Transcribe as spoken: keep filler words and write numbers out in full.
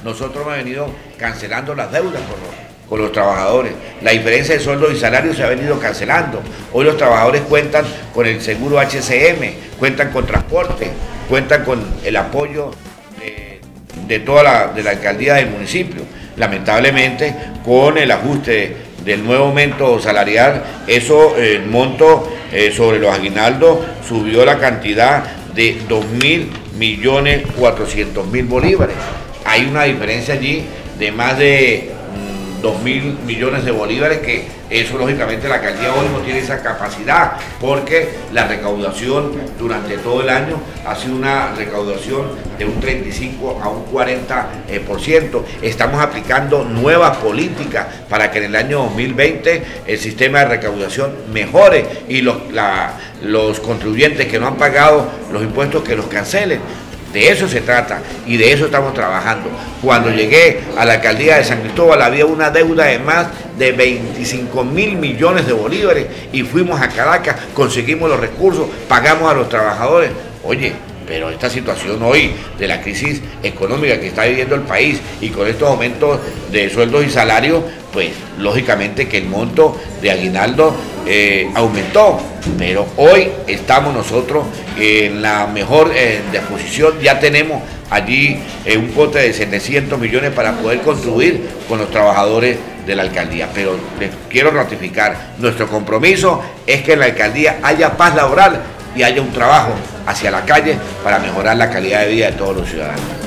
nosotros hemos venido cancelando las deudas con los, con los trabajadores. La diferencia de sueldos y salarios se ha venido cancelando. Hoy los trabajadores cuentan con el seguro H C M, cuentan con transporte, cuentan con el apoyo de, de toda la, de la alcaldía del municipio. Lamentablemente, con el ajuste del nuevo aumento salarial, eso, el monto eh, sobre los aguinaldos subió la cantidad de dos mil millones cuatrocientos mil bolívares. Hay una diferencia allí de más de mmm, dos mil millones de bolívares, que eso lógicamente la alcaldía hoy no tiene esa capacidad, porque la recaudación durante todo el año ha sido una recaudación de un treinta y cinco a un cuarenta por ciento. Estamos aplicando nuevas políticas para que en el año dos mil veinte el sistema de recaudación mejore y los, la, los contribuyentes que no han pagado los impuestos que los cancelen. De eso se trata y de eso estamos trabajando. Cuando llegué a la alcaldía de San Cristóbal había una deuda de más de veinticinco mil millones de bolívares y fuimos a Caracas, conseguimos los recursos, pagamos a los trabajadores. Oye, pero esta situación hoy de la crisis económica que está viviendo el país y con estos aumentos de sueldos y salarios, pues lógicamente que el monto de aguinaldo eh, aumentó, pero hoy estamos nosotros en la mejor eh, disposición. Ya tenemos allí eh, un pote de setecientos millones para poder contribuir con los trabajadores de la alcaldía, pero les quiero ratificar, nuestro compromiso es que en la alcaldía haya paz laboral y haya un trabajo hacia la calle para mejorar la calidad de vida de todos los ciudadanos.